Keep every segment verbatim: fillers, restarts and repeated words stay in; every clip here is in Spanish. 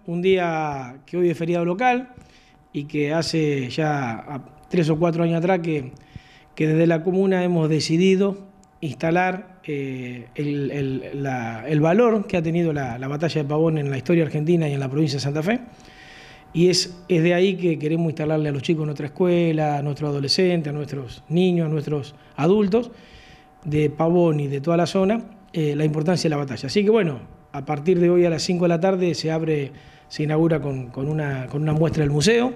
un día que hoy es feriado local y que hace ya tres o cuatro años atrás que, que desde la comuna hemos decidido instalar eh, el, el, la, el valor que ha tenido la, la batalla de Pavón en la historia argentina y en la provincia de Santa Fe. Y es, es de ahí que queremos instalarle a los chicos de nuestra escuela, a nuestros adolescentes, a nuestros niños, a nuestros adultos de Pavón y de toda la zona, eh, la importancia de la batalla. Así que bueno, a partir de hoy a las cinco de la tarde se abre, se inaugura con, con, una, con una muestra del museo.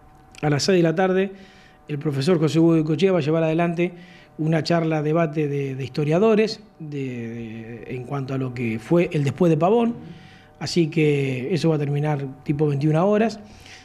A las seis de la tarde el profesor José Hugo Goicoechea va a llevar adelante una charla, debate de, de historiadores de, de, en cuanto a lo que fue el después de Pavón. Así que eso va a terminar tipo veintiuna horas.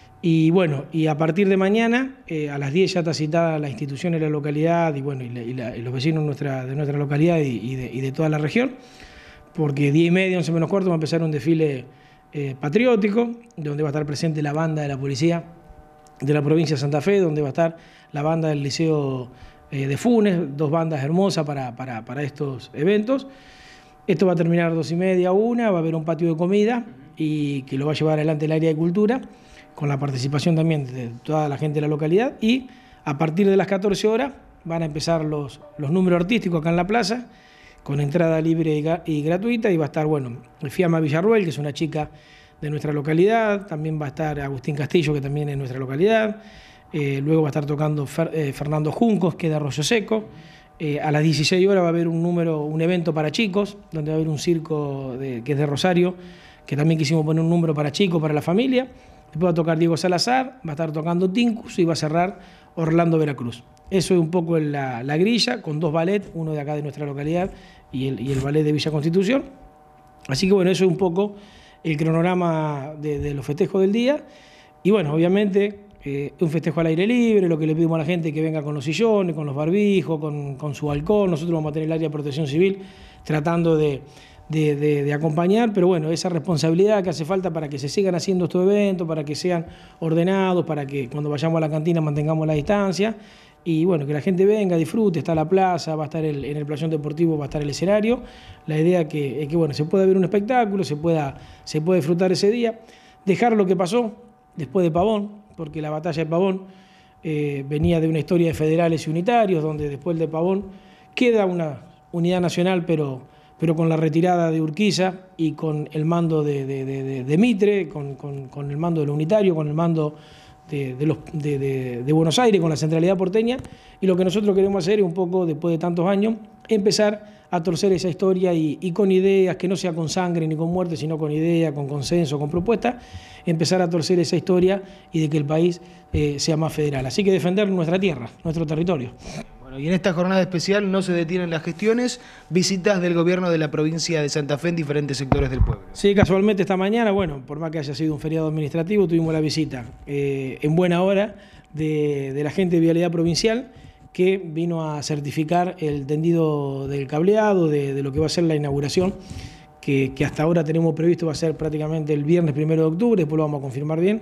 Y bueno, y a partir de mañana, eh, a las diez ya está citada la institución de la localidad y, bueno, y, la, y, la, y los vecinos de nuestra, de nuestra localidad y, y, de, y de toda la región, porque diez y media, once menos cuarto va a empezar un desfile eh, patriótico, donde va a estar presente la banda de la policía de la provincia de Santa Fe, donde va a estar la banda del Liceo eh, de Funes, dos bandas hermosas para, para, para estos eventos. Esto va a terminar a dos y media, una, va a haber un patio de comida y que lo va a llevar adelante el área de cultura, con la participación también de toda la gente de la localidad, y a partir de las catorce horas van a empezar los, los números artísticos acá en la plaza, con entrada libre y, y gratuita, y va a estar, bueno, Fiamma Villarruel, que es una chica de nuestra localidad, también va a estar Agustín Castillo, que también es de nuestra localidad, eh, luego va a estar tocando Fer, eh, Fernando Juncos, que es de Arroyo Seco. Eh, a las dieciséis horas va a haber un número, un evento para chicos, donde va a haber un circo de, que es de Rosario, que también quisimos poner un número para chicos, para la familia. Después va a tocar Diego Salazar, va a estar tocando Tincus y va a cerrar Orlando Veracruz. Eso es un poco la, la grilla, con dos ballets, uno de acá de nuestra localidad y el, y el ballet de Villa Constitución. Así que bueno, eso es un poco el cronograma de, de los festejos del día. Y bueno, obviamente eh, un festejo al aire libre, lo que le pedimos a la gente que venga con los sillones, con los barbijos, con, con su alcohol. Nosotros vamos a tener el área de protección civil tratando de, de, de, de acompañar, pero bueno, esa responsabilidad que hace falta para que se sigan haciendo estos eventos, para que sean ordenados, para que cuando vayamos a la cantina mantengamos la distancia. Y bueno, que la gente venga, disfrute, está la plaza, va a estar el, en el playón deportivo, va a estar el escenario. La idea es que, que bueno, se pueda ver un espectáculo, se pueda, se puede disfrutar ese día, dejar lo que pasó después de Pavón, porque la batalla de Pavón eh, venía de una historia de federales y unitarios, donde después de Pavón queda una unidad nacional, pero, pero con la retirada de Urquiza y con el mando de, de, de, de Mitre, con, con, con el mando de lo unitario, con el mando De, de, los, de, de, de Buenos Aires, con la centralidad porteña, y lo que nosotros queremos hacer es un poco, después de tantos años, empezar a torcer esa historia y, y con ideas, que no sea con sangre ni con muerte, sino con ideas, con consenso, con propuestas, empezar a torcer esa historia y de que el país eh, sea más federal. Así que defender nuestra tierra, nuestro territorio. Bueno, y en esta jornada especial no se detienen las gestiones, visitas del gobierno de la provincia de Santa Fe en diferentes sectores del pueblo. Sí, casualmente esta mañana, bueno, por más que haya sido un feriado administrativo, tuvimos la visita eh, en buena hora de, de la gente de Vialidad Provincial, que vino a certificar el tendido del cableado, de, de lo que va a ser la inauguración, que, que hasta ahora tenemos previsto va a ser prácticamente el viernes primero de octubre, después lo vamos a confirmar bien.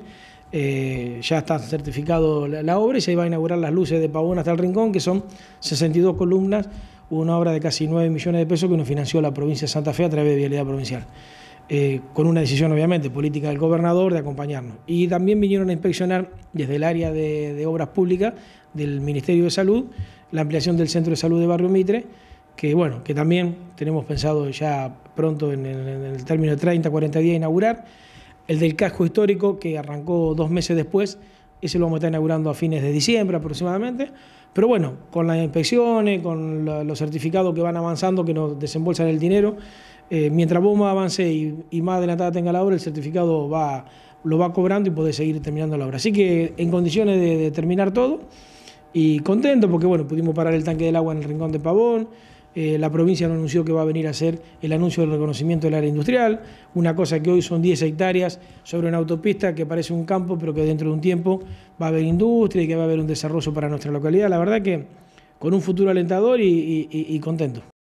Eh, ya está certificado la, la obra y se va a inaugurar las luces de Pavón hasta el Rincón, que son sesenta y dos columnas, una obra de casi nueve millones de pesos que nos financió la provincia de Santa Fe a través de Vialidad Provincial, eh, con una decisión obviamente política del gobernador de acompañarnos. Y también vinieron a inspeccionar desde el área de, de obras públicas del Ministerio de Salud la ampliación del Centro de Salud de Barrio Mitre, que bueno, que también tenemos pensado ya pronto en el, en el término de treinta, cuarenta días inaugurar. El del casco histórico, que arrancó dos meses después, ese lo vamos a estar inaugurando a fines de diciembre aproximadamente. Pero bueno, con las inspecciones, con la, los certificados que van avanzando, que nos desembolsan el dinero, eh, mientras vos más avance y, y más adelantada tenga la obra, el certificado va, lo va cobrando y podés seguir terminando la obra. Así que en condiciones de, de terminar todo y contento porque bueno, pudimos parar el tanque del agua en el Rincón de Pavón. Eh, la provincia nos anunció que va a venir a hacer el anuncio del reconocimiento del área industrial, una cosa que hoy son diez hectáreas sobre una autopista que parece un campo, pero que dentro de un tiempo va a haber industria y que va a haber un desarrollo para nuestra localidad. La verdad que con un futuro alentador y, y, y contento.